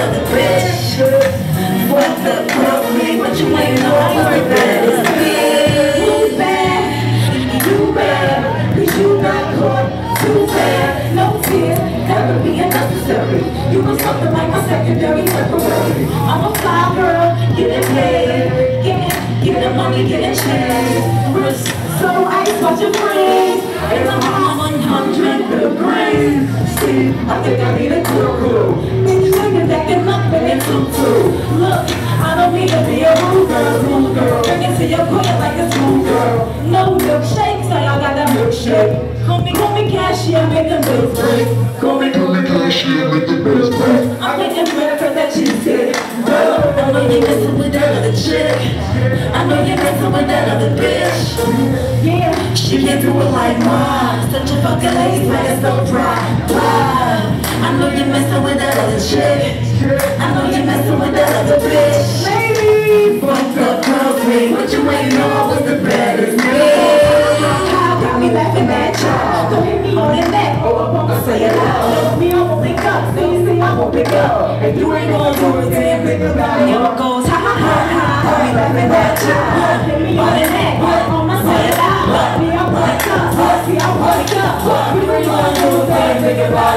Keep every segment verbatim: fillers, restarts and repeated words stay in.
other bitch. Fucked up girl for me, but you ain't know I was the baddest bitch. You bad, you bad, cause you got caught too bad. No fear, never being necessary. You was something like my secondary temporary. I'm a fly girl, getting paid, getting, getting money, getting changed. Wrist so ice, watch your brains. And I'm on one hundred degrees. See, I think I need a cool cool. Bitch, nigga backing up in a tutu. Look, I don't mean to be a rude girl, rude girl. Bring it to your queen like a school girl. No milkshake, so y'all got that milkshake. Call me, call me cashier, make the bills break. Call me, call me cashier, make the bills break. I'm getting better for that cheesecake. Girl, I know you messing with that other chick. I know you messing with that other bitch. Yeah, she can't do it like mine. Such a fucking lady, but it's so proud. I know you messing with that other chick. I know you messing with that other bitch. Lady, fucked up girl me, but you ain't know I was the baddest bitch. Got me laughing at y'all. Don't hit me on the neck, or I won't say it loud. Me, I won't pick up, so you see I won't pick up. If you ain't gonna do it, then pick it up. Yo, it goes ha ha ha ha. Got me laughing at y'all. Hit me on the neck, or I won't say it loud. Me, I wake up, see I wake up. We ain't gonna do it, then pick it up.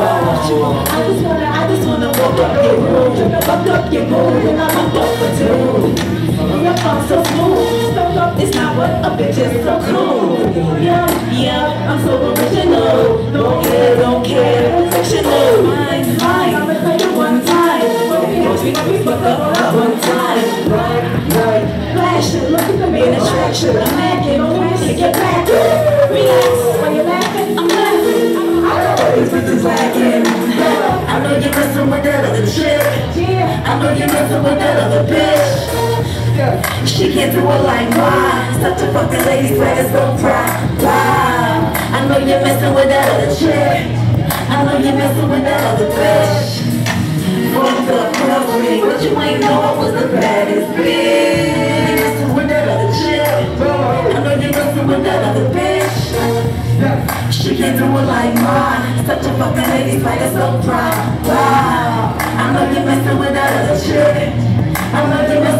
I just wanna, I just wanna walk up your room, fuck up your mood, and I'm a fuck for two. Your phone so smooth, so up, it's not what a bitch is so cool. Yeah, yeah, I'm so original. Don't care, don't care, fictional. Mine, mine, I'ma play it one time. Don't be, don't be fucked up one time. Right, right, flash it, look at the main attraction. I'm macking, don't want to get back. Relax, when you're laughing, I'm laughing. I know what these bitches lacking. I know you're messing with that other chick. I know you're messing with that other bitch. She can't do it like mine. Such a fucking lady, swear it's so proud. Wow. I know you're messing with that other chick. I know you're messing with that other bitch. Fucked up girl for me, but you ain't know I was the baddest bitch. You're messing with that other chick. I know you're messing with that other bitch. She can't do it like mine. Such a fucking lady, swear it's so proud. Wow. I know you're messing with that other chick. I know you're messing